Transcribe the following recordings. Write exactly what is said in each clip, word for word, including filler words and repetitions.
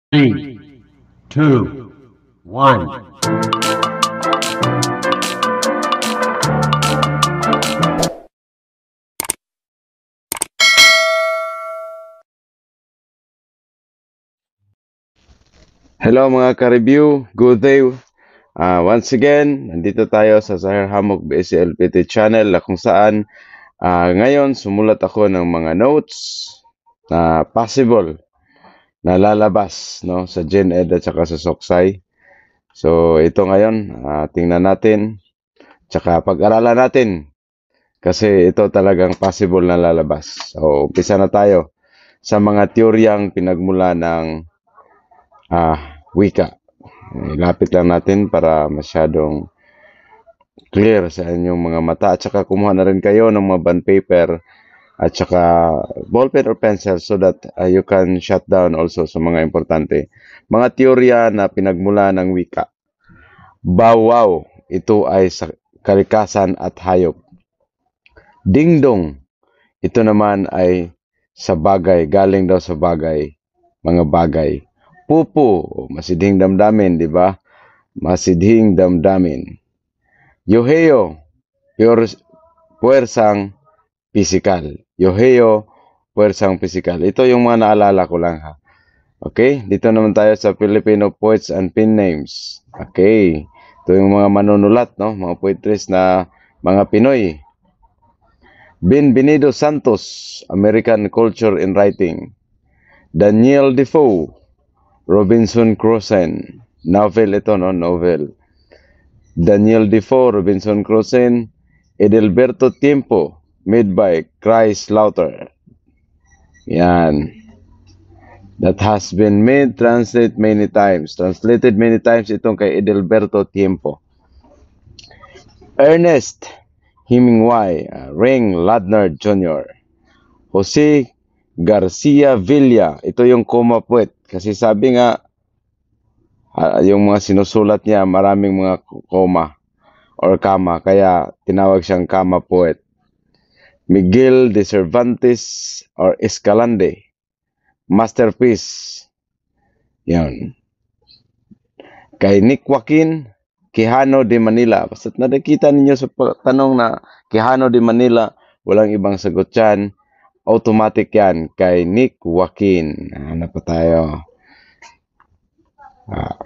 Three, two, one. Hello mga ka-review, good day. Ah, once again, nandito tayo sa Zahir Hamok B S L P T channel na kung saan ah, ngayon sumulat ako ng mga notes na possible na lalabas no, sa GenEd at saka sa Soksay. So ito ngayon, ah, tingnan natin, tsaka pag-aralan natin kasi ito talagang possible na lalabas. So umpisa na tayo sa mga teoryang pinagmula ng ah, wika. Ilapit lang natin para masyadong clear sa inyong mga mata at saka kumuha na rin kayo ng mga bond paper at saka ballpen or pencil so that uh, you can shut down also sa mga importante. Mga teorya na pinagmula ng wika. Bawaw, ito ay sa kalikasan at hayop. Dingdong, ito naman ay sa bagay, galing daw sa bagay, mga bagay. Pupu, masidhing damdamin, di ba? Masidhing damdamin. Yoheo, puwersang pisikal. Yoheo, puwersang pisikal. Ito yung mga naalala ko lang ha. Okay, dito naman tayo sa Filipino poets and pen names. Okay, ito yung mga manunulat, no? Mga poetries na mga Pinoy. Benvenido Santos, American Culture in Writing. Daniel Defoe, Robinson Crusoe. Novel ito, no? Novel. Daniel Defoe, Robinson Crusoe, Edelberto Tiempo, made by Chris Lauter. Yan. That has been made, translated many times. Translated many times itong kay Edelberto Tiempo. Ernest Hemingway, uh, Ring Lardner Junior Jose Garcia Villa, ito yung coma poet. Kasi sabi nga, uh, yung mga sinusulat niya, maraming mga koma or kama, kaya tinawag siyang kama poet. Miguel de Cervantes or Escalante, masterpiece. Yan. Kay Nick Joaquin, Quijano de Manila. Basta nakikita ninyo sa tanong na Quijano de Manila, walang ibang sagot yan. Automatic yan kay Nick Joaquin. Ano pa tayo? Ah.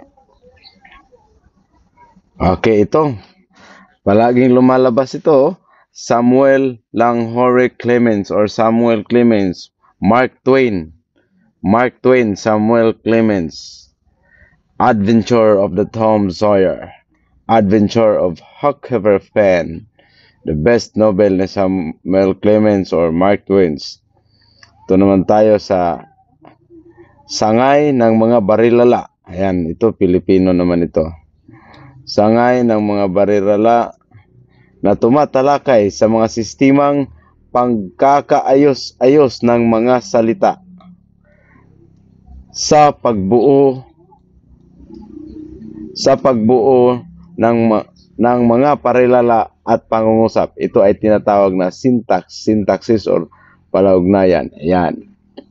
Okay, ito. Palaging lumalabas ito. Samuel Langhore Clemens or Samuel Clemens. Mark Twain. Mark Twain, Samuel Clemens. Adventure of the Tom Sawyer. Adventure of Huckleberry Finn. The best novel ni Samuel Clemens or Mark Twain. Ito naman tayo sa Sangay ng mga Barilala. Ayan, ito Pilipino naman ito. Sangay ng mga Barilala na tumatalakay sa mga sistemang pangkakaayos-ayos ng mga salita sa pagbuo sa pagbuo ng ng mga parilala at pangungusap. Ito ay tinatawag na syntax, syntaxis or palaugnayan. Ayan.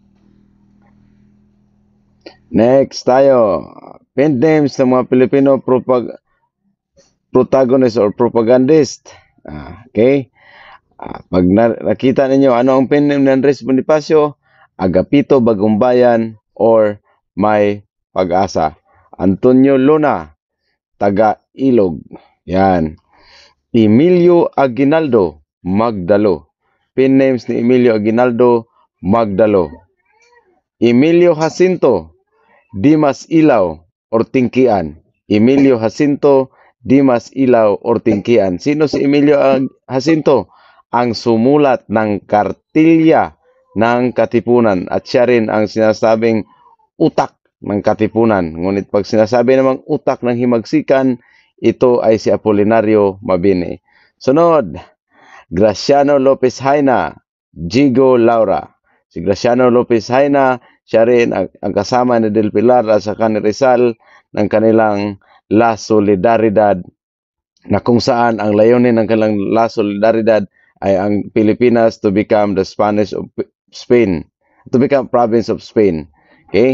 Next tayo. Pen names ng mga Pilipino propag protagonist or propagandist. Ah, okay. Ah, pag nakita ninyo ano ang pen name ni Andres Bonifacio, Agapito Bagumbayan or May Pag-asa. Antonio Luna, taga Ilog. Yan. Emilio Aguinaldo, Magdalo. Pen names ni Emilio Aguinaldo, Magdalo. Emilio Jacinto, Dimas Ilaw or Tingkian. Emilio Jacinto, Dimas Ilaw or Tingkian. Sino si Emilio Jacinto? Ang sumulat ng Kartilya ng Katipunan at siya rin ang sinasabing utak ng Katipunan. Ngunit pag sinasabi namang utak ng himagsikan, ito ay si Apolinario Mabini. Sunod, Graciano Lopez Haina, Jigo Laura. Si Graciano Lopez Haina, siya rin ang, ang kasama ni Del Pilar at saka ni Rizal ng kanilang La Solidaridad, na kung saan ang layunin ng kanilang La Solidaridad ay ang Pilipinas to become the Spanish of Spain, to become province of Spain. Okay?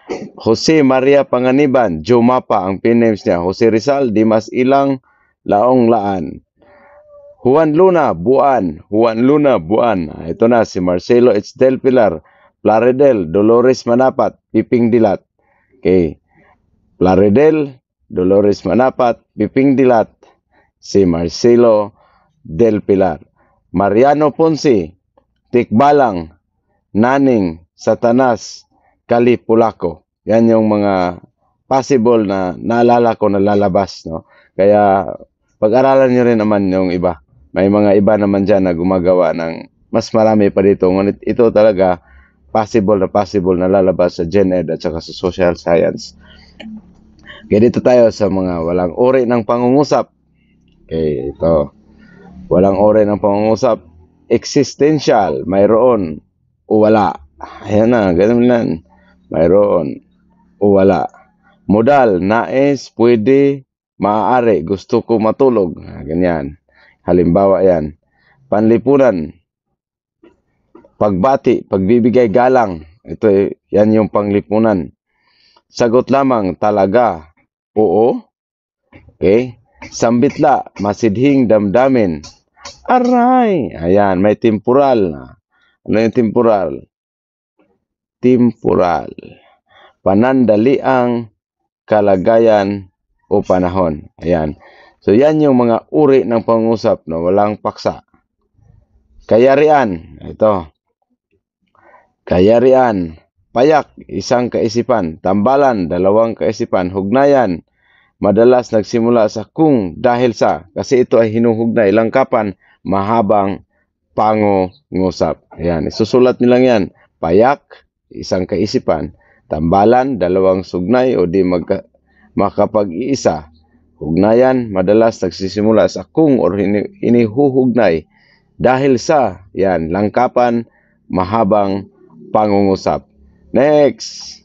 Jose Maria Panganiban, Jomapa ang pin names niya. Jose Rizal, Dimas Ilang, Laong Laan. Juan Luna, Buan. Juan Luna, Buan. Ah, ito na, si Marcelo H. Del Pilar, Plaridel, Dolores Manapat, Piping Dilat. Okay. Plaridel, Dolores Manapat, Piping Dilat, si Marcelo Del Pilar. Mariano Ponce, Tikbalang, Naning, Satanas, Kali Pulaco. Yan yung mga possible na naalala ko na lalabas, no? Kaya pag-aralan nyo rin naman yung iba. May mga iba naman dyan na gumagawa ng mas marami pa dito. Ngunit ito talaga possible na possible na lalabas sa Gen Ed at saka sa Social Science. Kaya dito tayo sa mga walang uri ng pangungusap. Okay, ito. Walang uri ng pangungusap. Existential, mayroon o wala. Ayan na, ganun lang. Mayroon o wala. Modal, nais, pwede, maaari, gusto ko matulog. Ganyan. Halimbawa yan. Panlipunan, pagbati, pagbibigay galang. Ito, yan yung panglipunan. Sagot lamang, talaga, oo. Okay. Sambitla, masidhing damdamin. Aray. Ayan, may temporal. Ano yung temporal? Temporal. Panandaliang kalagayan o panahon. Ayan. So, yan yung mga uri ng pangusap na walang paksa. Kayarian. Ito. Kayarian. Payak, isang kaisipan. Tambalan, dalawang kaisipan. Hugnayan, madalas nagsimula sa kung dahil sa. Kasi ito ay hinuhugnay. Langkapan, mahabang pangungusap. Ayan. Isusulat nilang yan. Payak, isang kaisipan. Tambalan, dalawang sugnay o di magka, makapag-iisa. Hugnayan, madalas nagsisimula sa kung or inihuhugnay. Dahil sa, yan, langkapan, mahabang pangungusap. Next.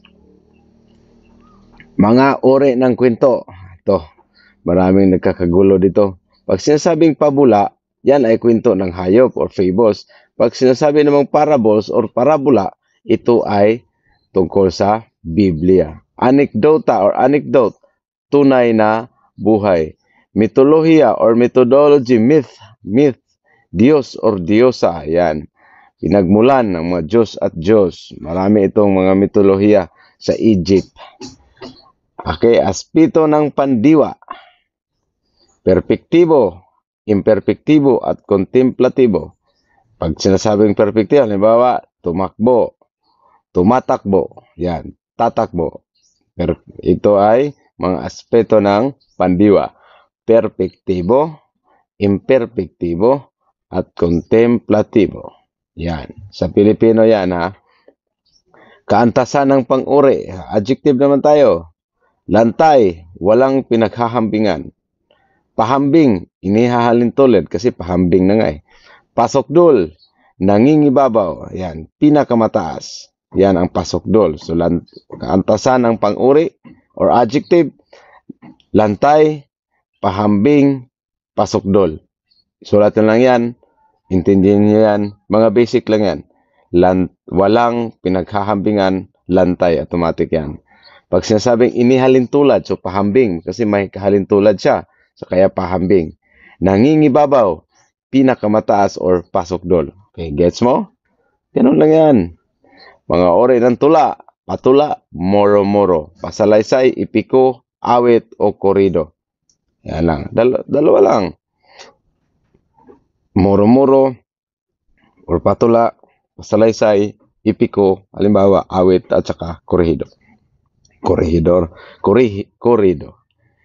Mga uri ng kwento. Ito, maraming nagkakagulo dito. Pag sinasabing pabula, yan ay kwento ng hayop or fables. Pag sinasabi namang parables or parabola, ito ay tungkol sa Biblia. Anekdota or anecdote, tunay na buhay. Mitolohiya or methodology, myth, myth, Diyos or Diyosa, yan. Pinagmulan ng mga Diyos at Diyos. Marami itong mga mitolohiya sa Egypt. Okay, aspito ng pandiwa. Perpektibo, imperpektibo at kontemplatibo. Pag sinasabing perpektibo, halimbawa, tumakbo, tumatakbo, yan, tatakbo. Pero ito ay mga aspeto ng pandiwa. Perpektibo, imperpektibo, at kontemplatibo. Yan. Sa Pilipino yan, ha. Kaantasan ng pang-uri. Adjective naman tayo. Lantay, walang pinaghahambingan. Pahambing, inihahalin tulad kasi pahambing na nga eh. Pasokdol, nangingibabaw. Yan, pinakamataas. Yan ang pasokdol. So, kaantasan ng pang-uri or adjective, lantay, pahambing, pasokdol. Sulatan lang yan. Intindihin niyo yan. Mga basic lang yan. Lant, walang pinaghahambingan, lantay. Automatic yan. Pag sinasabing inihalintulad, so pahambing. Kasi may kahalintulad siya. So kaya pahambing. Nangingibabaw, pinakamataas or pasokdol. Okay, gets mo? Ganun lang yan. Mga ori ng tula, patula, moro-moro. Pasalaysay, ipiko, awit, o korido. Yan lang. Dal dalawa lang. Moro-moro, or patula, pasalaysay, ipiko, halimbawa, awit, at saka korido. Korihidor, korih, korido.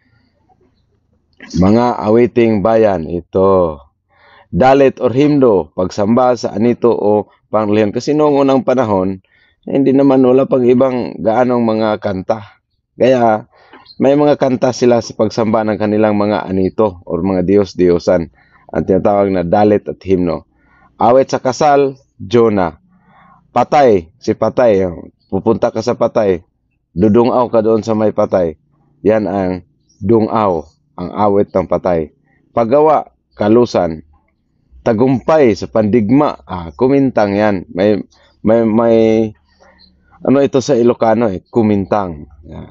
Mga awiting bayan, ito. Dalit or himno, pagsamba sa anito o panglihan. Kasi noong unang panahon, hindi naman wala pang ibang gaanong mga kanta. Kaya may mga kanta sila sa pagsamba ng kanilang mga anito or mga Diyos-Diyosan. Ang tinatawag na dalit at himno. Awit sa kasal, Jonah. Patay, si patay. Pupunta ka sa patay. Dudungaw ka doon sa may patay. Yan ang dungaw, ang awit ng patay. Paggawa, kalusan. Tagumpay sa pandigma, ah, kumintang yan. May, may, may Ano ito sa Ilocano eh? Kumintang. Yan.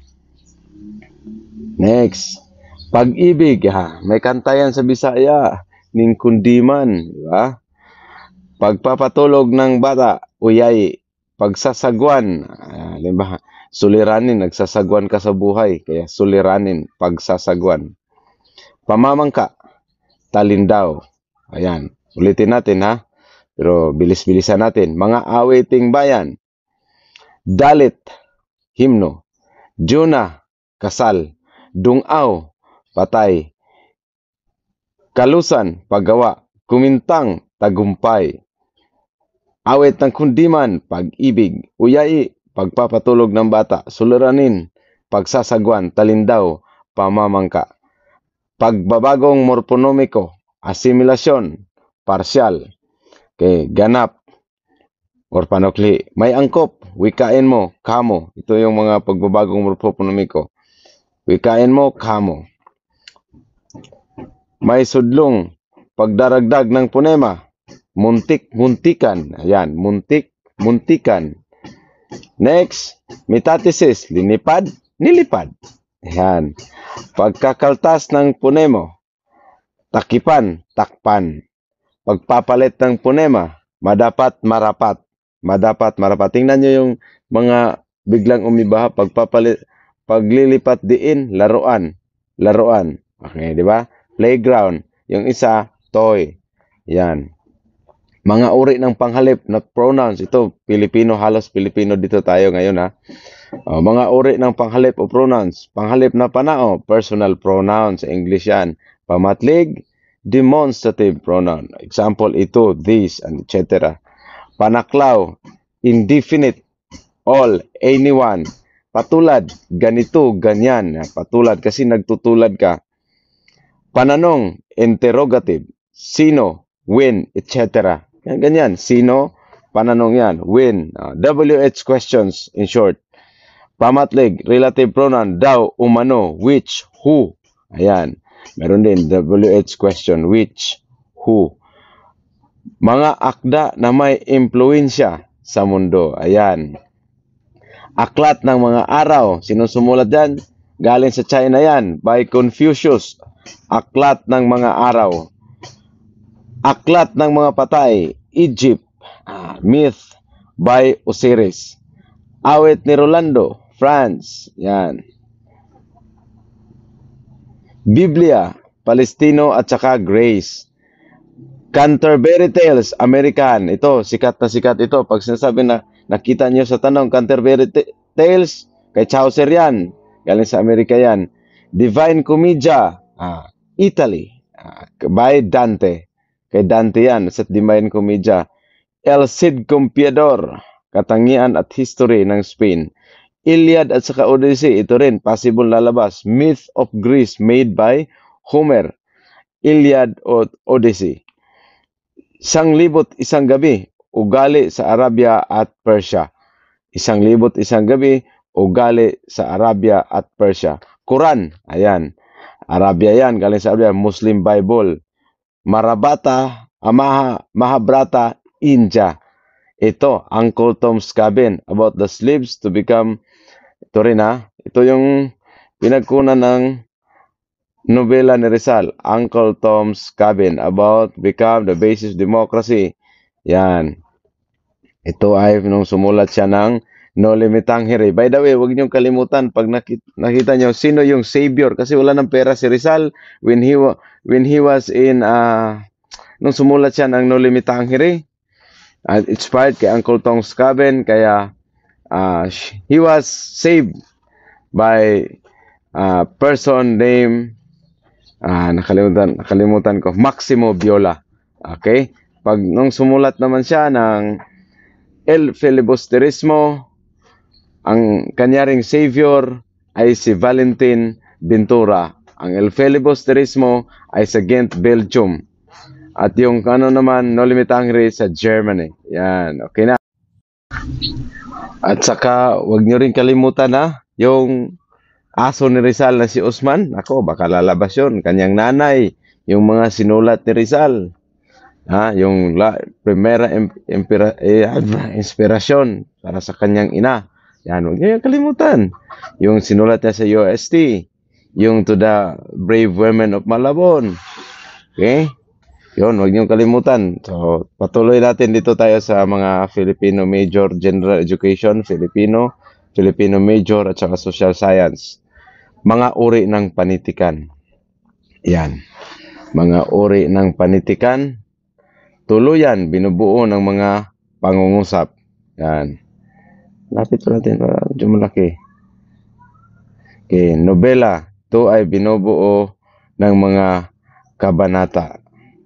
Next. Pag-ibig. Ha? May kanta yan sa Bisaya. Ning kundiman. Di ba? Pagpapatulog ng bata. Uyay. Pagsasagwan. Ah, di ba? Suliranin. Nagsasagwan ka sa buhay. Kaya suliranin. Pagsasagwan. Pamamangka. Talindaw. Ayan. Ulitin natin ha. Pero bilis-bilisan natin. Mga awiting bayan. Dalit. Himno. Juna. Kasal. Dungaw. Patay. Kalusan. Paggawa. Kumintang. Tagumpay. Awit ng kundiman. Pag-ibig. Uyai. Pagpapatulog ng bata. Suliranin. Pagsasagwan. Talindaw. Pamamangka. Pagbabagong morponomiko. Asimilasyon. Parsyal. Okay, ganap. Or panukli. May angkop. Wikain mo. Kamo. Ito yung mga pagbabagong morponomiko. Wikain mo. Kamo. May sudlong. Pagdaragdag ng punema. Muntik. Muntikan. Ayan. Muntik. Muntikan. Next. Metathesis. Linipad. Nilipad. Ayan. Pagkakaltas ng punemo. Takipan. Takpan. Pagpapalit ng punema. Madapat, marapat. Madapat, marapat. Tingnan nyo yung mga biglang umibaha. Pagpapalit, paglilipat diin, laruan. Laruan. Okay, di ba? Playground. Yung isa, toy. Yan. Mga uri ng panghalip na pronouns. Ito, Pilipino, halos Pilipino dito tayo ngayon ha. O, mga uri ng panghalip o pronouns. Panghalip na panao, personal pronouns. English yan. Pamatlig, demonstrative pronoun. Example, ito, this, and et cetera. Panaklaw, indefinite, all, anyone. Patulad, ganito, ganyan. Patulad kasi nagtutulad ka. Pananong, interrogative, sino, when, et cetera. Ganyan, sino, pananong yan, when. Uh, W H questions, in short. Pamatlig, relative pronoun, daw, umano, which, who. Ayan. Meron din W H question, which, who. Mga akda na may impluensya sa mundo. Ayan. Aklat ng mga araw. Sino sumulat dyan? Galing sa China yan. By Confucius. Aklat ng mga araw. Aklat ng mga patay. Egypt. Ah, myth by Osiris. Awit ni Rolando. France. Yan. Biblia, Palestino at saka Grace. Canterbury Tales, American. Ito, sikat na sikat ito. Pag sinasabi na nakita nyo sa tanong, Canterbury Tales, kay Chaucer yan. Galing sa Amerika yan. Divine Commedia, ah, Italy. Ah, by Dante. Kay Dante yan, sa Divine Commedia. El Cid Campeador, Katangian at History ng Spain. Iliad at saka Odyssey, ito rin, possible lalabas. Myth of Greece made by Homer. Iliad o Odyssey. Isang libot isang gabi, ugali sa Arabia at Persia. Isang libot isang gabi, ugali sa Arabia at Persia. Quran, ayan. Arabia yan, galing sa Arabia. Muslim Bible. Marabata, Amaha, Mahabharata, India. Ito, Uncle Tom's Cabin, about the slaves to become. Ito rin ha. Ito yung pinagkunan ng nobela ni Rizal. Uncle Tom's Cabin. About become the basis of democracy. Yan. Ito ay nung sumulat siya ng No Limitang Hiri. By the way, huwag niyong kalimutan pag nakita, nakita niyo sino yung savior. Kasi wala ng pera si Rizal when he, when he was in, uh, nung sumulat siya ng No Limitang Hiri. Uh, inspired kay Uncle Tom's Cabin. Kaya Uh, he was saved by a person named uh, nakalimutan, nakalimutan ko, Maximo Viola. Okay? Pag nung sumulat naman siya ng El Filibusterismo, ang kanyaring savior ay si Valentin Ventura. Ang El Filibusterismo ay sa Ghent, Belgium. At yung ano naman, No Limitang Hiri sa Germany. Yan. Okay na. At saka, wag nyo rin kalimutan na yung aso ni Rizal na si Usman. Ako, baka lalabas yun. Kanyang nanay, yung mga sinulat ni Rizal. Ha, yung la, primera im, impira, eh, inspirasyon para sa kanyang ina. Yan, huwag niyo yung kalimutan. Yung sinulat niya sa U S T, yung To the Brave Women of Malabon. Okay? Yun, huwag niyo kalimutan. So, patuloy natin dito tayo sa mga Filipino Major General Education, Filipino, Filipino Major at saka Social Science. Mga uri ng panitikan. Yan. Mga uri ng panitikan. Tuluyan, binubuo ng mga pangungusap. Yan. Lapit pa natin para medyo malaki. Okay, nobela. Ito ay binubuo ng mga kabanata.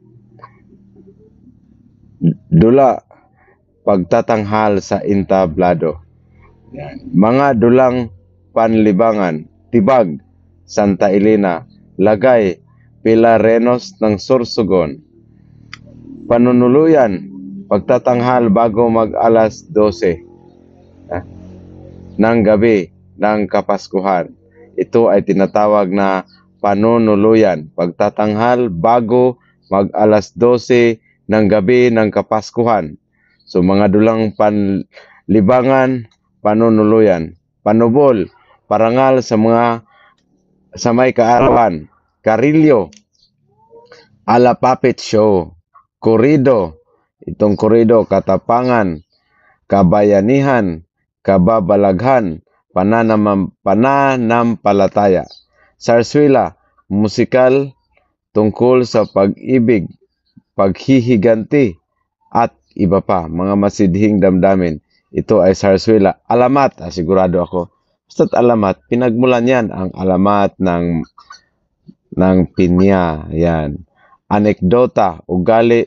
Dula, pagtatanghal sa entablado. Yan. Mga dulang panlibangan, tibag, Santa Elena, lagay, Pilarenos ng Sorsogon. Panunuluyan, pagtatanghal bago mag alas dose ah, ng gabi ng Kapaskuhan. Ito ay tinatawag na panunuluyan, pagtatanghal bago mag alas dose ng gabi ng Kapaskuhan. So mga dulang panlibangan, panunuluyan. Panubol, parangal sa mga sa may kaarawan. Karilyo, alapapit show. Korido, itong korido, katapangan, kabayanihan, kababalaghan, pananam, pananampalataya. Sarswila, musikal tungkol sa pag-ibig, paghihiganti, at iba pa, mga masidhing damdamin. Ito ay sarswila. Alamat, ah, sigurado ako. Basta't alamat, pinagmulan yan ang alamat ng ng pinya. Yan. Anekdota, ugali,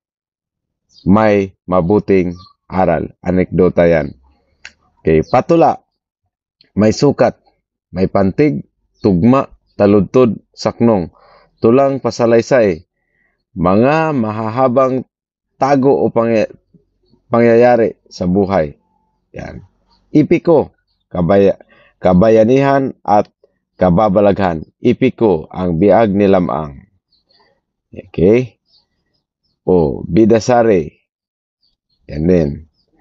may mabuting aral. Anekdota yan. Okay, patula, may sukat, may pantig, tugma, taludtod, saknong, tulang pasalaysay, mga mahahabang tago o pangya, pangyayari sa buhay. Yan. Ipiko, kabaya, kabayanihan at kababalaghan. Ipiko, ang biag ni lamang. Okay? O, bidasari. Yan din.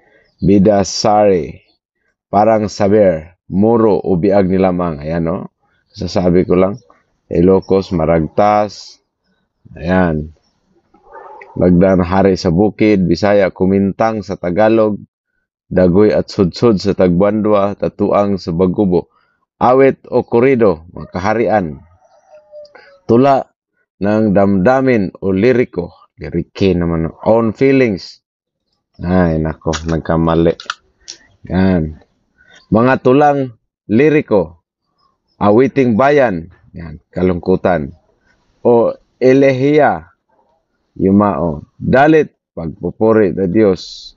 Bidasari. Parang saber, muro o biag ni lamang. Ayan, no? Sasabi ko lang. Ilocos, maragtas. Ayan. Magdan hari sa bukid, Bisaya, kumintang sa Tagalog. Dagoy at sudsud sa Tagbuandwa, tatuang sa Bagubo. Awit o korido, mga kaharian. Tula ng damdamin o liriko. Lirike naman. Own feelings. Ay, nako, nagkamali. Yan. Mga tulang liriko. Awiting bayan. Yan, kalungkutan. O elehiya. Yumao. Dalit, pagpupuri na Diyos.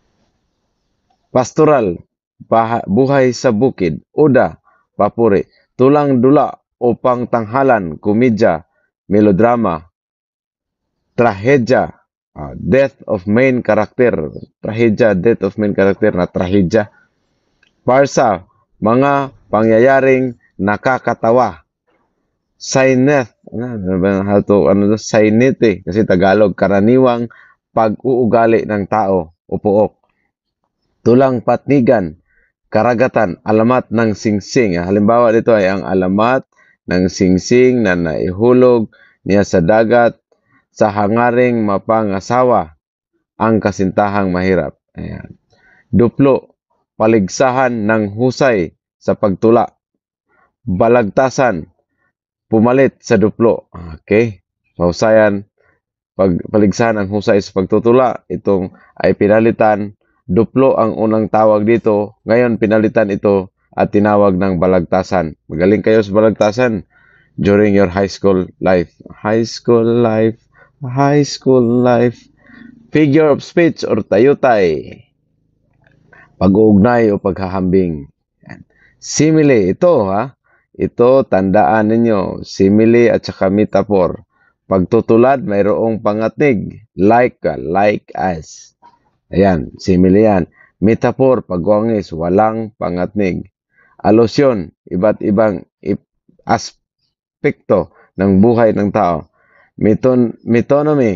Pastoral, baha, buhay sa bukid. Uda, papuri. Tulang dula o pangtanghalan, komedya, melodrama, trahedya, uh, death of main character, trahedya, death of main character na trahedya. Parsa, mga pangyayaring nakakatawa. Saineth, ano to, ano to, sainete, kasi Tagalog, karaniwang pag-uugali ng tao o puok. Tulang patnigan, karagatan, alamat ng singsing. Halimbawa dito ay ang alamat ng singsing na naihulog niya sa dagat sa hangaring mapangasawa ang kasintahang mahirap. Ayan. Duplo, paligsahan ng husay sa pagtula. Balagtasan, pumalit sa duplo. Okay? Mahusayan, pag paligsahan ang husay sa pagtutula. Itong ay pinalitan. Duplo ang unang tawag dito. Ngayon, pinalitan ito at tinawag ng balagtasan. Magaling kayo sa balagtasan during your high school life. High school life, high school life. Figure of speech or tayutay. Pag-uugnay o paghahambing. Simile, ito ha. Ito, tandaan ninyo. Simile at saka metaphor. Pagtutulad, mayroong pangatnig. Like ka, like as. Ayan, simile yan. Metaphor, pagwangis, walang pangatnig. Alusyon, iba't ibang aspekto ng buhay ng tao. Meton, metonymy,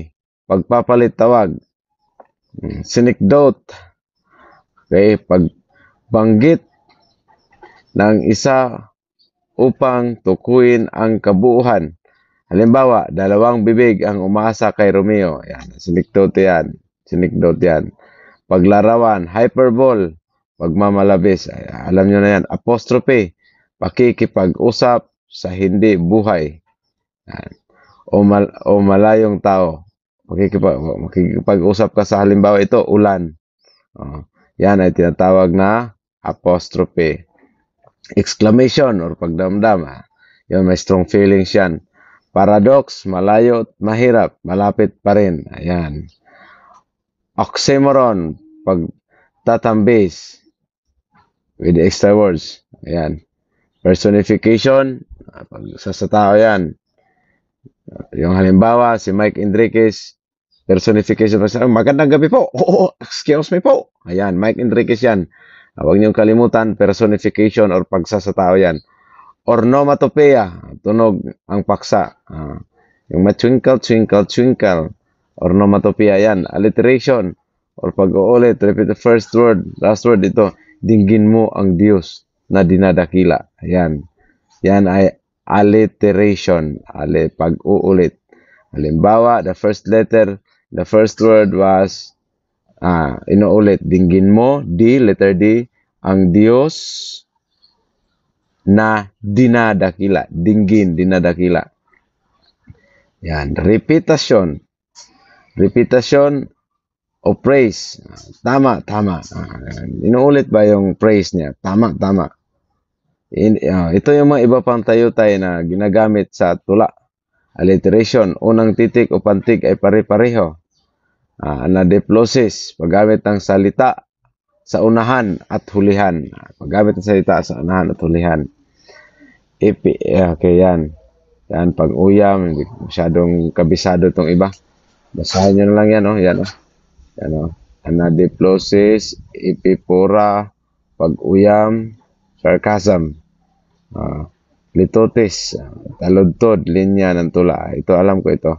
pagpapalit tawag. Sinekdote. Okay, pagbanggit ng isa upang tukuyin ang kabuuan. Halimbawa, dalawang bibig ang umasa kay Romeo. Yan, sinekdote yan. Sinekdote yan. Paglarawan, hyperbole, pagmamalabis. Ay, alam nyo na yan. Apostrophe, pakikipag-usap sa hindi buhay. Yan. O, mal o malayong tao. Makikipag makikipag-usap ka sa halimbawa ito, ulan. Oh, yan ay tinatawag na apostrophe. Exclamation or pagdamdam. Ah. Yan, may strong feelings yan. Paradox, malayo at mahirap, malapit pa rin. Ayan. Oxymoron, pagtatambis with extra words. Ayan. Personification, pag sa, sa tao yan. Yung halimbawa, si Mike Enriquez, personification. Magandang gabi po. Oh, excuse me po. Ayan, Mike Enriquez yan. Huwag niyong kalimutan, personification or pagsasatao yan. Ornomatopoeia, tunog ang paksa. Uh, yung ma-twinkle, twinkle, twinkle. Ornomatopoeia yan. Alliteration, or pag-uulit, repeat the first word, last word, ito, dinggin mo ang Diyos na dinadakila. Ayan. Yan ay alliteration, ali, pag-uulit. Halimbawa, the first letter, the first word was, ah, inuulit, dinggin mo, D, letter D, ang Diyos na dinadakila. Dinggin, dinadakila. Yan. Repetition. Repetition o praise. Tama, tama. Inuulit ba yung praise niya? Tama, tama. In, uh, ito yung mga iba pang tayutay na ginagamit sa tula. Alliteration. Unang titik o pantig ay pare-pareho. Uh, anadiplosis. Paggamit ng salita sa unahan at hulihan. Paggamit ng salita sa unahan at hulihan. Ipi, okay, yan. Yan, pag-uyam, hindi masyadong kabisado itong iba. Basahin nyo na lang yan, oh. Yan, oh. Yan, oh. Anadiplosis, ipipura, pag-uyam, sarcasm, uh, litotis, taludtod, linya ng tula. Ito, alam ko ito.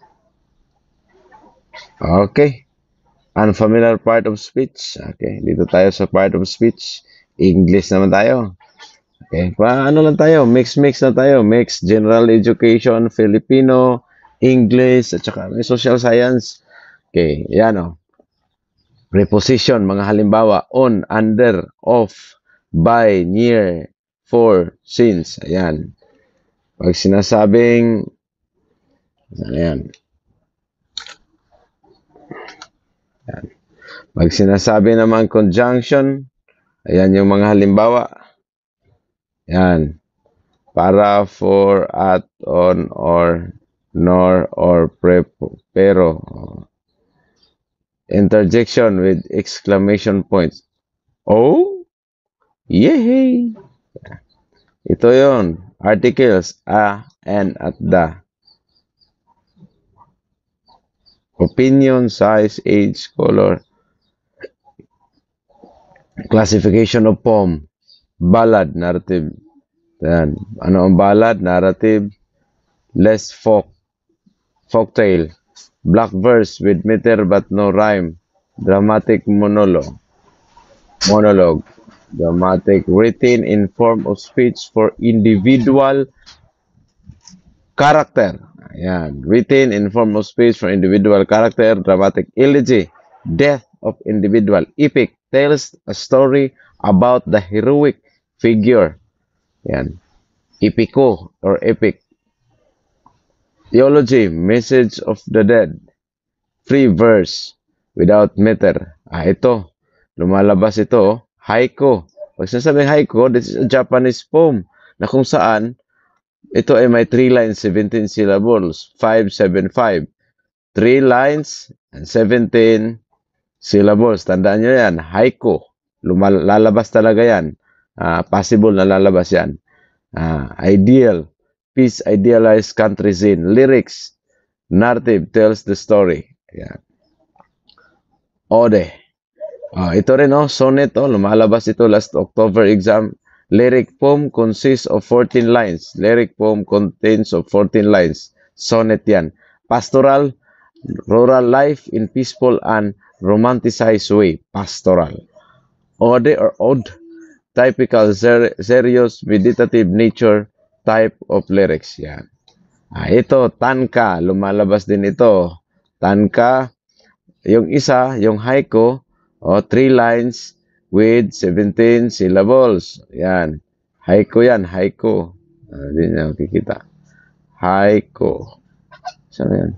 Okay. Unfamiliar part of speech. Okay, dito tayo sa part of speech. English naman tayo. Okay, paano lang tayo? Mix-mix na tayo. Mix general education, Filipino, English, at saka may social science. Okay, yan o. Preposition, mga halimbawa, on, under, off, by, near, for, since. Ayan. Pag sinasabing, ayan. Ayan. Pag sinasabi naman conjunction, ayan yung mga halimbawa. Yan. Para, for, at, on, or, nor, or, pre, pero. Interjection with exclamation points. Oh? Yay! Ito yon. Articles, a, and, at, the. Opinion, size, age, color. Classification of poem. Ballad, narrative. Yan. Ano ang ballad? Narrative. Less folk. Folktale. Black verse with meter but no rhyme. Dramatic monologue. Monologue. Dramatic written in form of speech for individual character. Ayan. Written in form of speech for individual character. Dramatic elegy. Death of individual. Epic. Tells a story about the heroic figure. Yan. Epiko or epic. Theology, message of the dead. Free verse without meter. Ah, ito. Lumalabas ito. Haiku. Pag sinasabing haiku, this is a Japanese poem na kung saan ito ay may three lines, seventeen syllables. five, seven, five. three lines and seventeen syllables. Tandaan nyo yan. Haiku. Lumal lalabas talaga yan. Uh, possible na lalabas yan. Uh, ideal. Piece idealized country scene. Lyrics. Narrative tells the story. Yan. Ode. Uh, ito rin, oh, sonnet. Oh, lumalabas ito last October exam. Lyric poem consists of fourteen lines. Lyric poem contains of fourteen lines. Sonnet yan. Pastoral. rural life in peaceful and romanticized way, pastoral. Ode or ode, typical ser- serious meditative nature type of lyrics. Yan. Ah, ito, tanka, lumalabas din ito. Tanka, yung isa, yung haiku, o three lines with seventeen syllables. Yan. Haiku yan, haiku. Ah, hindi niya makikita. Haiku. Saan yan?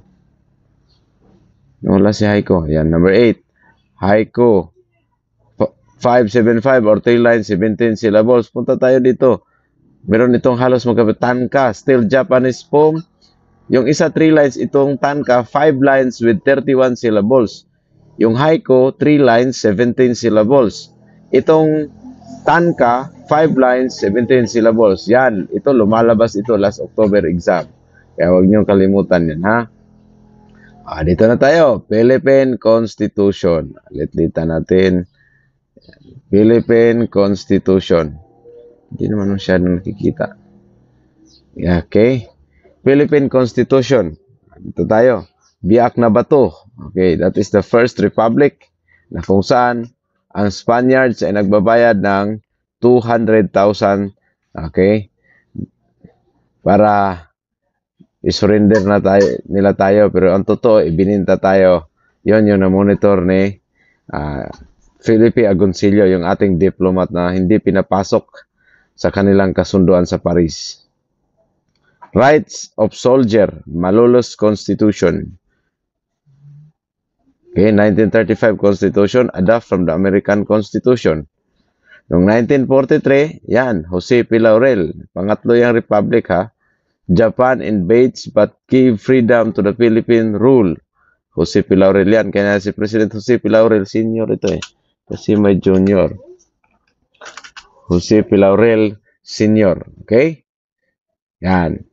Wala si haiku. Yan, number eight. Haiku. five seventy-five or three lines, seventeen syllables. Punta tayo dito. Meron itong halos magkabit. Tanka, still Japanese poem. Yung isa, three lines. Itong tanka, five lines with thirty-one syllables. Yung haiku, three lines, seventeen syllables. Itong tanka, five lines, seventeen syllables. Yan, ito lumalabas ito last October exam. Kaya huwag niyong kalimutan yan, ha? Ah, dito na tayo. Philippine Constitution. Litlita natin. Philippine Constitution. Hindi naman masyadong nakikita. Yeah, okay. Philippine Constitution. Dito tayo. Biak na Bato. Okay, that is the first republic na kung saan ang Spaniards ay nagbabayad ng two hundred thousand, okay, para i-surrender na tayo, nila tayo. Pero ang totoo, ibininta tayo. Yon yung na-monitor ni uh, Felipe Agoncillo, yung ating diplomat na hindi pinapasok sa kanilang kasunduan sa Paris. Rights of Soldier, Malolos Constitution. Okay, nineteen thirty-five Constitution, adapt from the American Constitution. Noong nineteen forty-three, yan, Jose P. Laurel, pangatlo yung republic, ha. Japan invades but give freedom to the Philippine rule. Jose P. Laurel yan, kaya si President Jose P. Laurel, senior ito eh. Kasi may junior. Jose P. Laurel, senior. Okay? Yan.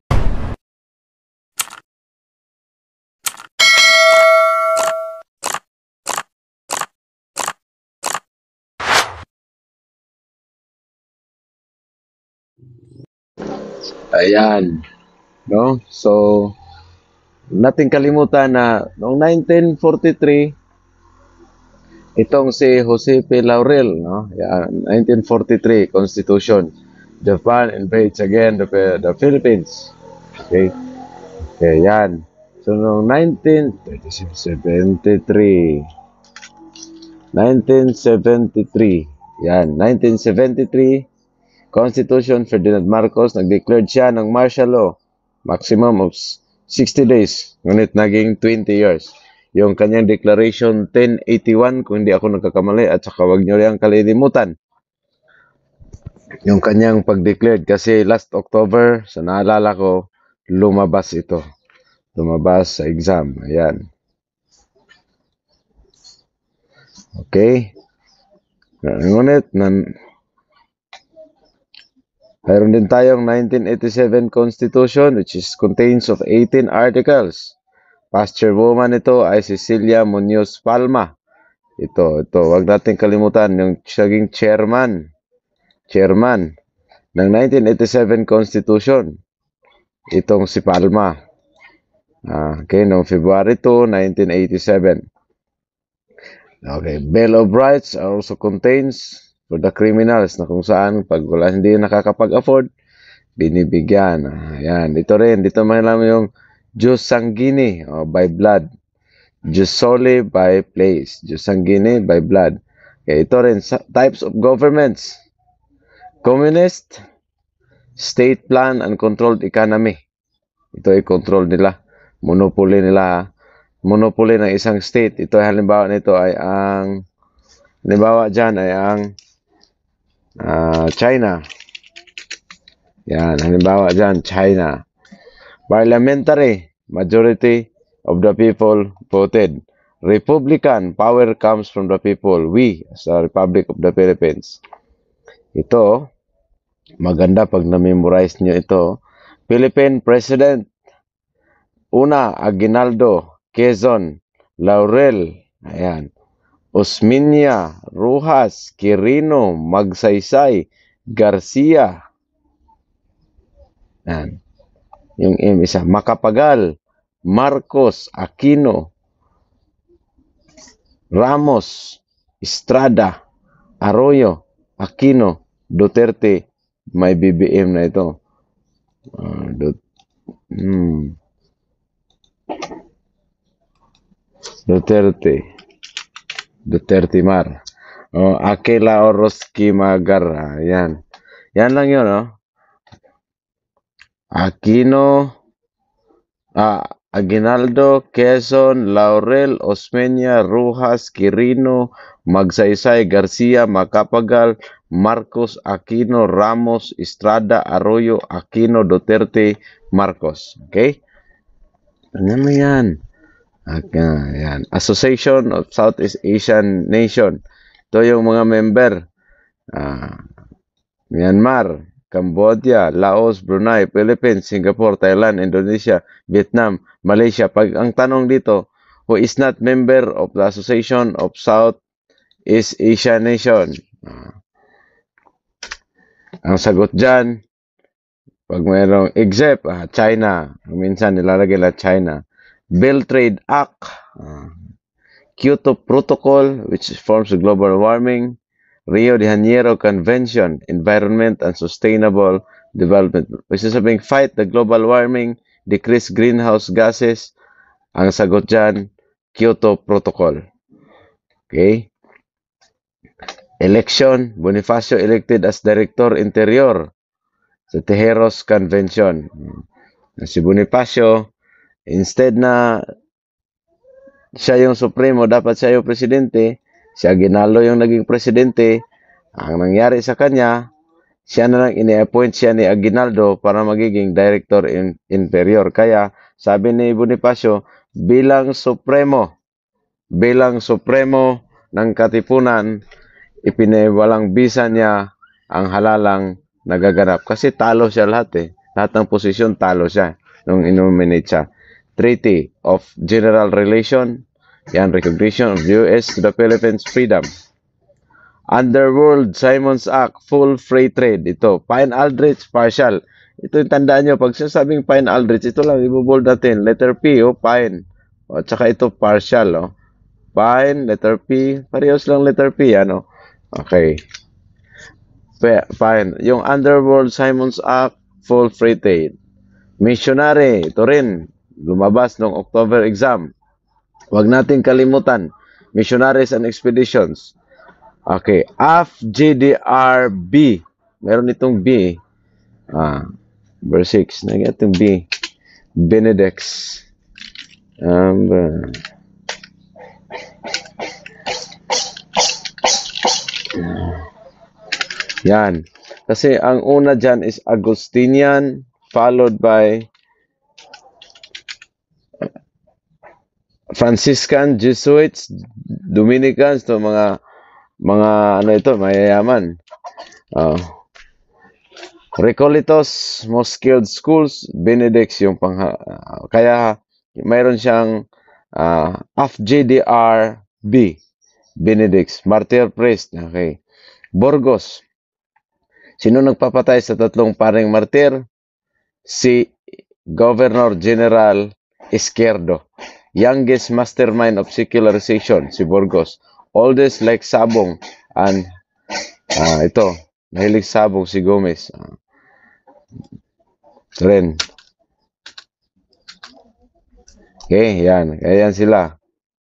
Ayan. No? So, nating kalimutan na noong nineteen forty-three, itong si Jose P. Laurel, no? Yan, nineteen forty-three Constitution. Japan invades again the, the Philippines. Okay? Okay, yan. So, noong nineteen seventy-three, nineteen seventy-three, yan, nineteen seventy-three, Constitution, Ferdinand Marcos, nag-declared siya ng martial law, maximum of sixty days, ngunit naging twenty years. Yung kanyang declaration ten eighty-one, kung hindi ako nagkakamali, at saka wag nyo rin kalilimutan. Yung kanyang pag-declared, kasi last October, sa naalala ko, lumabas ito. Lumabas sa exam. Ayan. Okay. Ngunit, nan mayroon din tayong nineteen eighty-seven Constitution, which is contains of eighteen articles. Past chairwoman ito ay Cecilia Munoz Palma. Ito, ito, wag natin kalimutan yung naging chairman, chairman ng nineteen eighty-seven Constitution. Itong si Palma. Ah, okay, noong February two, nineteen eighty-seven. Okay, Bill of Rights also contains for the criminals na kung saan pag wala hindi nakakapag-afford, binibigyan. Ayan, dito rin, dito man lang yung Jus Sanguini, oh, by blood. Jus Soli by place. Jus Sanguini by blood. Okay, ito rin, types of governments. Communist, state plan and controlled economy. Ito ay control nila. Monopoly nila. Monopoly ng isang state. Ito ay halimbawa nito ay ang halimbawa dyan ay ang uh, China. Yan, halimbawa dyan, China. Parliamentary, majority of the people voted. Republican, power comes from the people. We, as the Republic of the Philippines. Ito, maganda pag na-memorize nyo ito. Philippine President. Una, Aguinaldo, Quezon, Laurel, ayan. Osmeña, Rojas, Quirino, Magsaysay, Garcia. Ayan. Yung M isa, Macapagal, Marcos, Aquino, Ramos, Estrada, Arroyo, Aquino, Duterte. May B B M na ito. Uh, Dut- hmm. Duterte. Duterte Mar. Oh, Aquila Orozki Magar. Yan. Yan lang yun, no? Aquino, ah, Aguinaldo, Quezon, Laurel, Osmeña, Rojas, Quirino, Magsaysay, Garcia, Macapagal, Marcos, Aquino, Ramos, Estrada, Arroyo, Aquino, Duterte, Marcos. Okay? Ano mo yan? Okay, yan. Association of Southeast Asian Nation. Ito yung mga member. Ah, Myanmar, Cambodia, Laos, Brunei, Philippines, Singapore, Thailand, Indonesia, Vietnam, Malaysia. Pag ang tanong dito, who is not member of the Association of Southeast Asian Nation? Ah, ang sagot dyan, pag mayroong except, ah, China. Minsan nilalagay lang China. Belt Trade Act, ah, Kyoto Protocol, which forms the global warming, Rio de Janeiro Convention, Environment and Sustainable Development. Which is sabing fight the global warming, decrease greenhouse gases. Ang sagot dyan, Kyoto Protocol. Okay? Election, Bonifacio elected as Director Interior sa Tejeros Convention. Si Bonifacio, instead na siya yung Supremo, dapat siya yung Presidente, si Aguinaldo yung naging Presidente, ang nangyari sa kanya, siya na lang ini-appoint siya ni Aguinaldo para magiging Director in Interior. Kaya, sabi ni Bonifacio, bilang Supremo, bilang Supremo ng Katipunan, ipiniwalang bisa niya ang halalang nagaganap. Kasi talo siya lahat eh. Lahat ng posisyon talo siya nung inominate siya. Treaty of General Relation, yan, recognition of U S to the Philippines freedom. Underworld Simon's Act, full free trade. Ito, Pine Aldrich, partial. Ito yung tandaan nyo, pag sinasabing Pine Aldrich, ito lang, ibobold natin. Letter P, oh, Pine. O, at saka ito, partial, oh. Pine, letter P, parehas lang letter P, ano. Okay. Fine. Yung Underworld Simon's Act, full free trade. Missionary, ito rin, lumabas noong October exam. Huwag natin kalimutan. Missionaries and Expeditions. Okay. F G D R B. Meron itong B. Ah, verse six. Nagyan itong B. Benedex. Um, uh, Yan. Kasi ang una dyan is Augustinian, followed by Franciscan, Jesuits, Dominicans, to mga mga ano ito, mayayaman. Uh, Recolletos, most skilled schools, Benedicts yung pang uh, kaya mayroon siyang uh, F G D R B, Benedicts, Martyr Priest. Okay. Burgos. Sino nagpapatay sa tatlong paring martir? Si Governor General Izquierdo. Youngest mastermind of secularization, si Burgos. Oldest like Sabong, and uh, ito, mahilig Sabong, si Gomez. Uh, rin. Okay, yan. Ayan sila.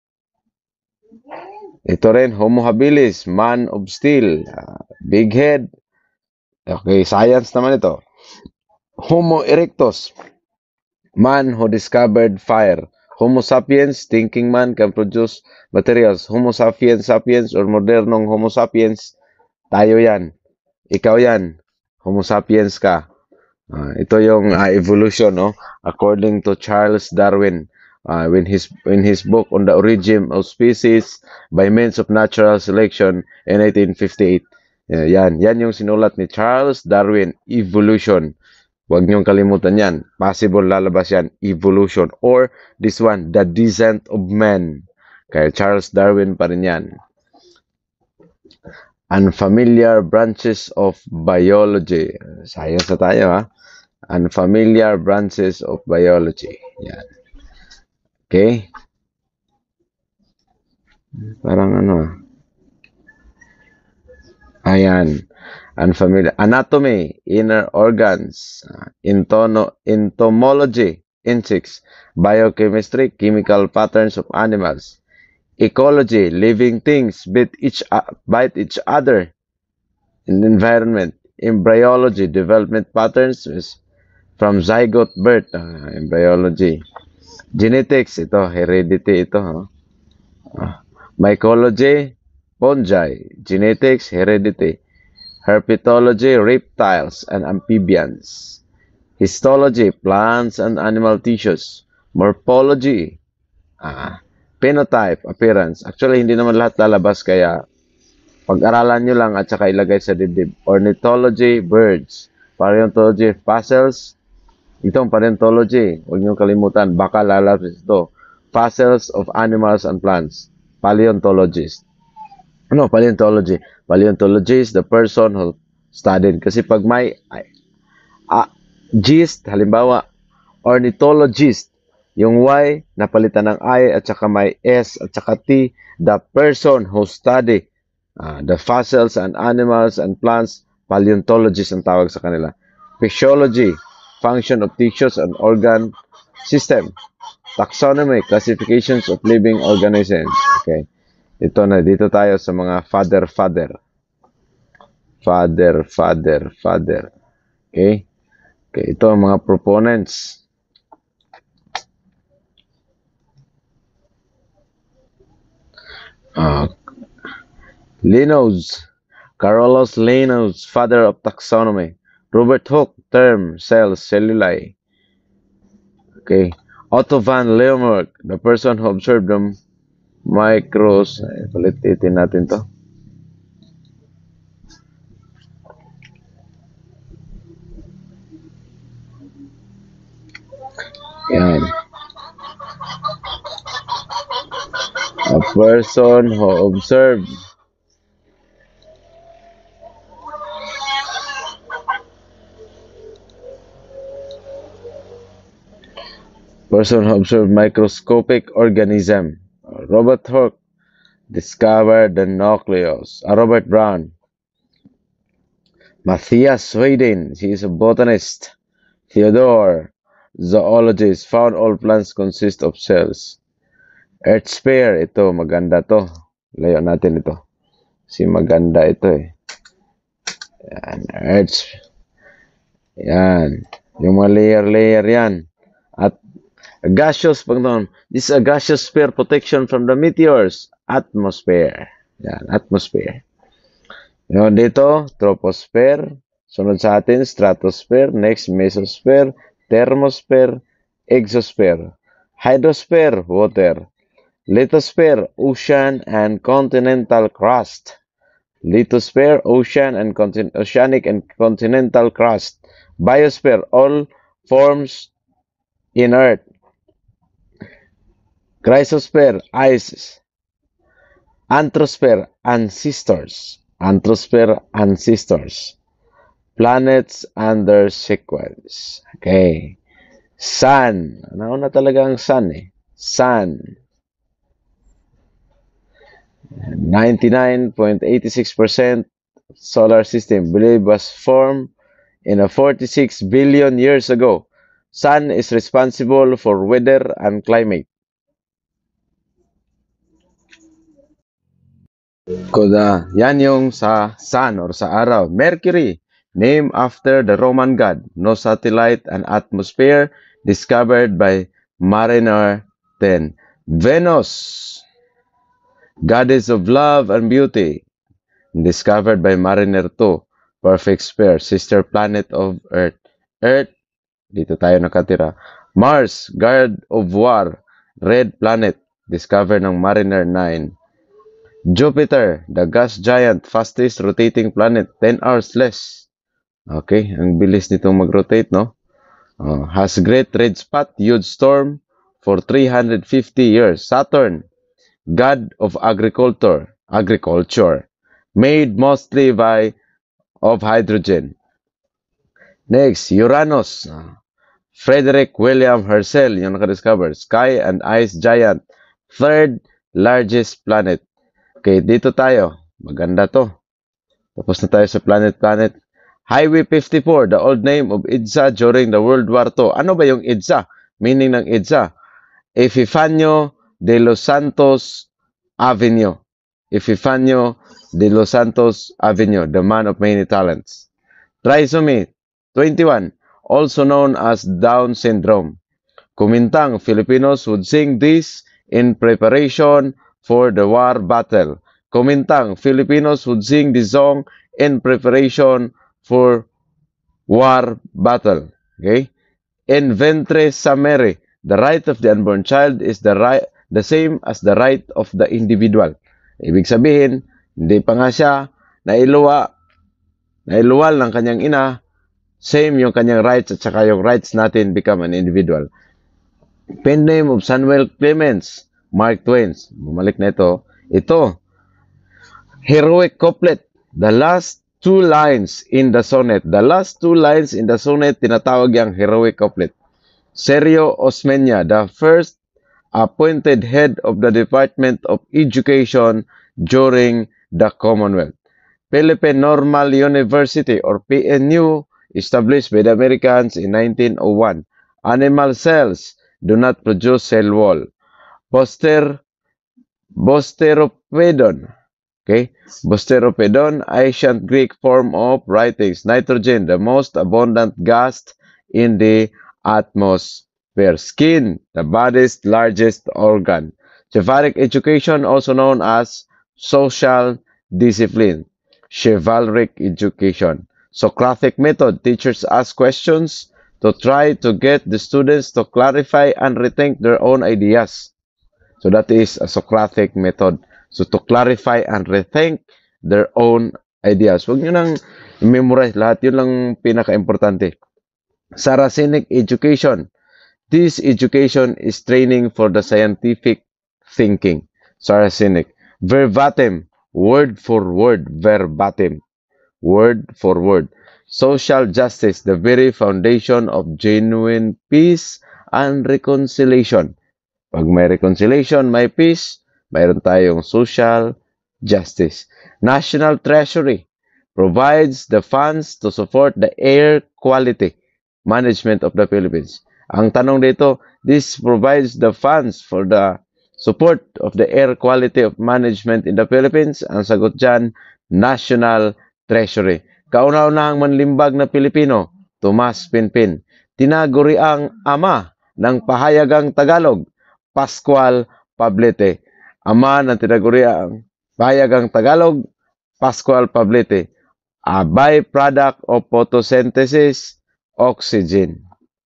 Ito rin, Homo habilis, man of steel, uh, big head. Okay, science naman ito. Homo erectus, man who discovered fire. Homo sapiens, thinking man, can produce materials. Homo sapiens sapiens or modernong Homo sapiens, tayo yan. Ikaw yan. Homo sapiens ka. Uh, ito yung uh, evolution, no? According to Charles Darwin, uh, when his in his book on the origin of species by means of natural selection in eighteen fifty-eight. Uh, yan, yan yung sinulat ni Charles Darwin, evolution. Huwag niyong kalimutan yan. Possible lalabas yan, evolution. Or this one, the descent of man. Kaya Charles Darwin pa rin yan. Unfamiliar branches of biology. Science na tayo, ha? Unfamiliar branches of biology. Yan. Okay? Parang ano ah. Ayan. Unfamiliar. Anatomy, inner organs, uh, intono, entomology, insects, biochemistry, chemical patterns of animals, ecology, living things bite each, uh, bite each other in the environment, embryology, development patterns is from zygote birth, uh, embryology, genetics, ito, heredity, ito, huh? Ah, mycology, fungi, genetics, heredity, herpetology, reptiles and amphibians, histology, plants and animal tissues, morphology, ah, phenotype, appearance. Actually, hindi naman lahat lalabas kaya pag-aralan nyo lang at saka ilagay sa dibdib. Ornithology, birds. Paleontology, fossils. Itong paleontology, huwag nyo kalimutan, baka lalabas ito. Fossils of animals and plants. Paleontologist. Ano, paleontology? Paleontology is the person who studied. Kasi pag may ah, gist, halimbawa, ornithologist, yung Y, napalitan ng I at saka may S at saka T, the person who study uh, the fossils and animals and plants, paleontologist ang tawag sa kanila. Physiology, function of tissues and organ system. Taxonomy, classifications of living organisms. Okay. Ito na, dito tayo sa mga father, father. Father, father, father. Okay. Okay, ito ang mga proponents. Uh, Linnaeus, Carolus Linnaeus, father of taxonomy. Robert Hooke, term cells, celluli. Okay. Otto van Leeuwenhoek, the person who observed the micros. Ay, palitin natin to. Yan. A person who observed person who observed microscopic organism. Robert Hooke discovered the nucleus. Uh, Robert Brown. Matthias Sweden, he is a botanist. Theodore, zoologist, found all plants consist of cells. Earth sphere, ito, maganda to. Layo natin ito. Si maganda ito eh. Yan, Earth. Yan. Yung mga layer-layer yan. At gaseous, pag noon, this is a gaseous sphere protection from the meteors. Atmosphere. Yan, atmosphere. Yung dito, troposphere. Sunod sa atin, stratosphere. Next, mesosphere. Thermosphere. Exosphere. Hydrosphere, water. Lithosphere, ocean and continental crust. Lithosphere, ocean and continent, oceanic and continental crust. Biosphere, all forms in earth. Chrysosphere, ice. Anthrosphere, ancestors. Anthrosphere, ancestors. Planets under sequence. Okay. Sun. Nauna talaga ang sun eh. Sun. ninety-nine point eight six percent solar system believed was formed in a forty-six billion years ago. Sun is responsible for weather and climate. Koda, yan yung sa sun or sa araw. Mercury, named after the Roman god. No satellite and atmosphere, discovered by Mariner ten. Venus, goddess of love and beauty, discovered by Mariner two. Perfect sphere, sister planet of Earth. Earth, dito tayo nakatira. Mars, god of war, red planet, discovered ng Mariner nine. Jupiter, the gas giant, fastest rotating planet, ten hours less. Okay, ang bilis nitong mag-rotate, no? Uh, has great red spot, huge storm for three hundred fifty years. Saturn, god of agriculture, agriculture, made mostly by of hydrogen. Next, Uranus, uh, Frederick William Herschel, yung nakadiscover. Sky and Ice Giant. Third largest planet. Okay, dito tayo. Maganda to. Tapos na tayo sa planet-planet. Highway fifty-four, the old name of EDSA during the World War Two. Ano ba yung EDSA? Meaning ng EDSA? Epifanio de los Santos Avenue. Epifanio de los Santos Avenue, the man of many talents. Trisomy twenty-one, also known as Down syndrome. Kumintang, Filipinos would sing this in preparation for the war battle. Kumintang, Filipinos would sing this song in preparation for war battle. Okay? In ventre samere, the right of the unborn child is the right, the same as the right of the individual. Ibig sabihin, hindi pa nga siya nailuwa, nailuwal ng kanyang ina, same yung kanyang rights at saka yung rights natin become an individual. Pen name of Samuel Clemens, Mark Twain. Bumalik na ito. Ito, heroic couplet. The last two lines in the sonnet. The last two lines in the sonnet, tinatawag yung heroic couplet. Sergio Osmeña, the first appointed head of the Department of Education during the Commonwealth. Philippine Normal University, or P N U, established by the Americans in nineteen oh one. Animal cells do not produce cell wall. Boster, Bosteropedon. Okay? Bosteropedon, ancient Greek form of writings. Nitrogen, the most abundant gas in the atmosphere. Skin, the body's largest organ. Chivalric education, also known as social discipline. Chivalric education. Socratic method, teachers ask questions to try to get the students to clarify and rethink their own ideas. So that is a Socratic method. So to clarify and rethink their own ideas. Huwag nyo nang memorize lahat. Yun lang pinaka-importante. Saracenic education. This education is training for the scientific thinking. Saracenic. Verbatim. Word for word. Verbatim. Word for word. Social justice, the very foundation of genuine peace and reconciliation. Pag may reconciliation, may peace, mayroon tayong social justice. National Treasury provides the funds to support the air quality management of the Philippines. Ang tanong dito, this provides the funds for the support of the air quality of management in the Philippines. Ang sagot dyan, National Treasury. Kauna-unahang manlimbag na Pilipino, Tomas Pinpin. Tinaguri ang ama ng pahayagang Tagalog, Pascual Pablete. Ama ng tinaguri ang pahayagang Tagalog, Pascual Pablete. A byproduct of photosynthesis, oxygen.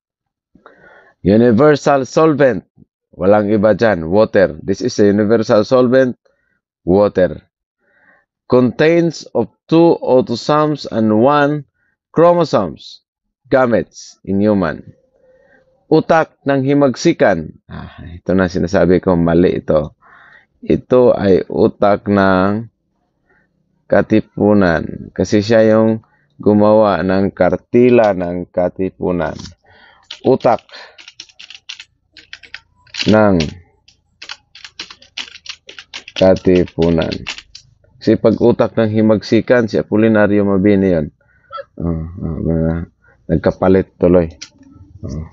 Universal solvent. Walang iba dyan, water. This is a universal solvent, water. Contains of two autosomes and one chromosomes, gametes in human. Utak ng himagsikan. Ah, ito na sinasabi ko, mali ito. Ito ay utak ng Katipunan. Kasi siya yung gumawa ng kartila ng Katipunan. Utak ng Katipunan. Kasi pag utak ng himagsikan, si Apolinario Mabini yun. Uh, uh, nagkapalit tuloy. Uh,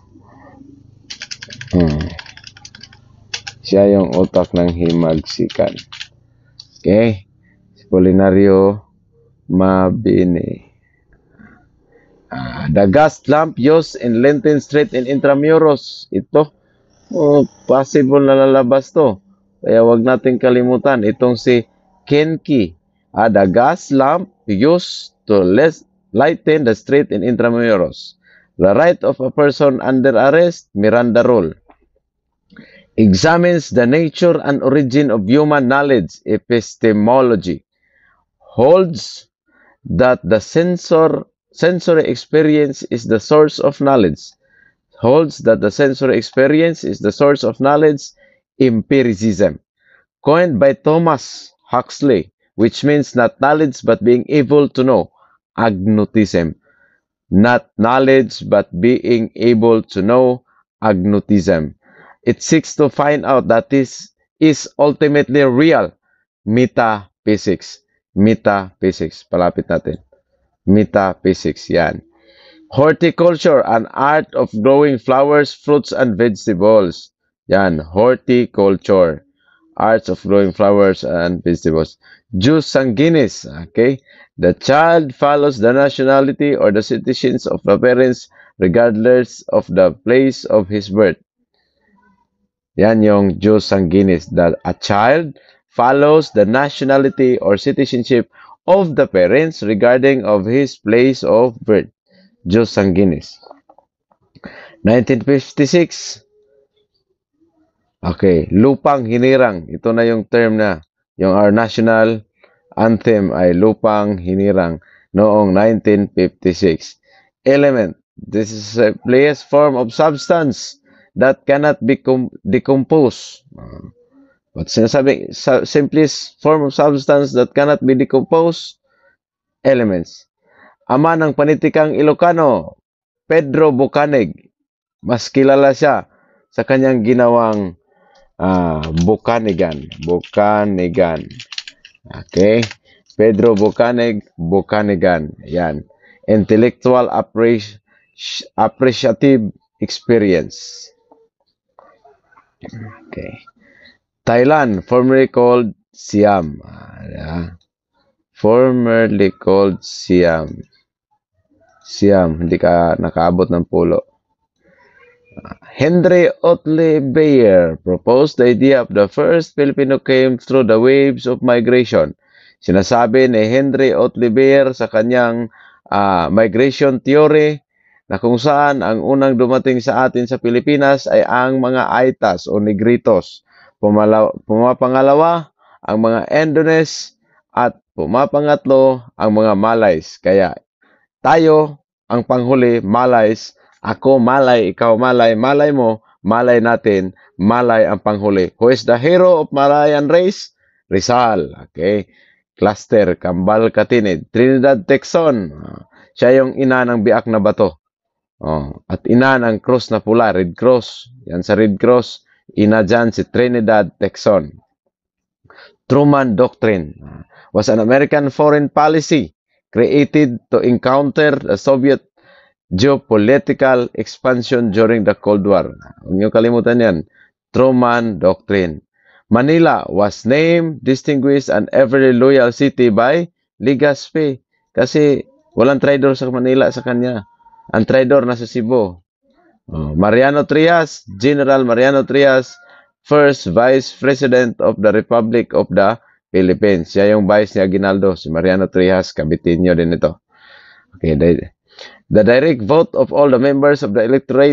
uh, siya yung utak ng himagsikan. Okay? Si Apolinario Mabini. Uh, the gas lamp used in Lenten Street in Intramuros. Ito. Oh, possible na lalabas to. Kaya wag natin kalimutan. Itong si Kenki, uh, the gas lamp used to lighten the street in Intramuros. The right of a person under arrest, Miranda Rule. Examines the nature and origin of human knowledge, epistemology. Holds that the sensor, sensory experience is the source of knowledge. Holds that the sensory experience is the source of knowledge, empiricism. Coined by Thomas Huxley, which means not knowledge but being able to know, agnotism. not knowledge but being able to know, agnotism. It seeks to find out that this is ultimately real, metaphysics. Metaphysics, palapit natin. Metaphysics, yan. Horticulture, an art of growing flowers, fruits, and vegetables. Yan, horticulture. Arts of growing flowers and vegetables. Jus sanguinis, okay? The child follows the nationality or the citizens of the parents regardless of the place of his birth. Yan yung jus sanguinis, that a child follows the nationality or citizenship of the parents regarding of his place of birth. Jus sanguinis. nineteen fifty-six. Okay, Lupang Hinirang. Ito na yung term na. Yung our national anthem ay Lupang Hinirang noong nineteen fifty-six. Element. This is a place form of substance that cannot be decomposed. Uh, What sinasabi? Sa simplest form of substance that cannot be decomposed? Elements. Ama ng panitikang Ilocano, Pedro Bucanig. Mas kilala siya sa kanyang ginawang Ah, Bucanigan. Bucanigan. Okay. Pedro Bucanig, Bucanigan. Yan. Intellectual appreci appreciative experience. Okay. Thailand, formerly called Siam. Ah, yeah. Formerly called Siam. Siam. Hindi ka nakaabot ng pulo. Henry Otley Beyer proposed the idea of the first Filipino came through the waves of migration. Sinasabi ni Henry Otley Beyer sa kanyang uh, migration theory na kung saan ang unang dumating sa atin sa Pilipinas ay ang mga Aitas o Negritos. Pumalaw, pumapangalawa ang mga Indones at pumapangatlo ang mga Malays. Kaya tayo ang panghuli, Malays. Ako Malay, ikaw Malay, Malay mo, Malay natin, Malay ang panghuli. Who is the hero of Malayan race? Rizal. Okay. Cluster, Kambal Katinid. Trinidad Texon. Uh, siya yung ina ng biak na bato. Oh, at ina ng cross na pula, Red Cross. Yan sa Red Cross, ina dyan si Trinidad Texon. Truman Doctrine uh, was an American foreign policy created to encounter the Soviet geopolitical expansion during the Cold War. Huwag niyo kalimutan yan. Truman Doctrine. Manila was named, distinguished, and every loyal city by Legazpi. Kasi walang traidor sa Manila sa kanya. Ang traidor nasa Cebu. Oh, Mariano Trias, General Mariano Trias, first Vice President of the Republic of the Philippines. Siya yung vice ni Aguinaldo. Si Mariano Trias, kabitinyo din ito. Okay, dahil the direct vote of all the members of the electorate.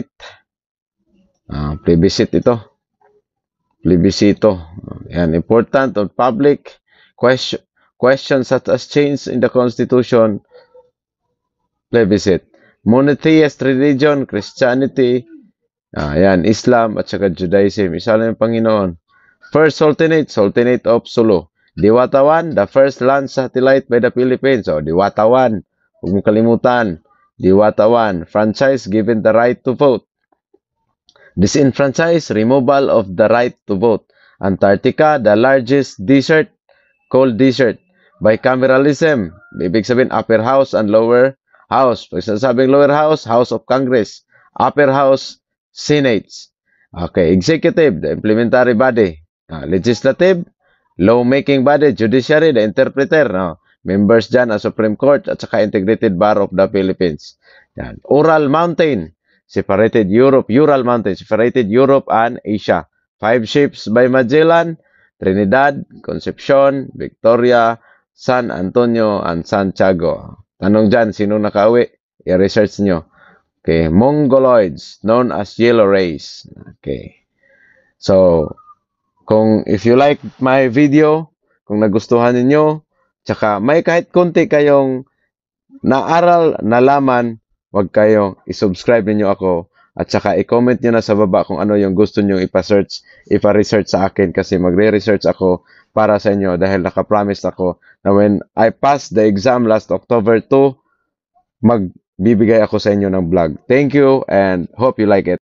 Uh, plebiscite ito. Plebiscito. Yan, important on public question, questions such as change in the Constitution. Plebiscite. Monotheist religion, Christianity, uh, yan, Islam at saka Judaism. Isa lang yung Panginoon. First Sultanate, Sultanate of Sulu. Diwatawan, the first land satellite by the Philippines. O, Diwatawan. Huwag mong kalimutan. Diwatawan, franchise given the right to vote. Disenfranchise, removal of the right to vote. Antarctica, the largest desert, cold desert. Bicameralism, ibig sabihin upper house and lower house. Pag sinasabing lower house, House of Congress. Upper house, Senate. Okay, executive, the implementary body. Uh, legislative, law-making body. Judiciary, the interpreter. No? Members dyan ang Supreme Court at saka Integrated Bar of the Philippines. Yan. Ural Mountain, separated Europe, Ural Mountain, separated Europe and Asia. Five ships by Magellan, Trinidad, Concepcion, Victoria, San Antonio, and Santiago. Tanong dyan, sino nakauwi? I-research nyo. Okay, Mongoloids, known as Yellow Race. Okay. So, kung if you like my video, kung nagustuhan niyo, tsaka may kahit konti kayong naaral, nalaman, huwag kayong isubscribe niyo ako at saka i-comment niyo na sa baba kung ano yung gusto niyo ipa-search, ipa-research sa akin kasi magre-research ako para sa inyo dahil naka-promise ako na when I pass the exam last October two, mag bibigay ako sa inyo ng vlog. Thank you and hope you like it.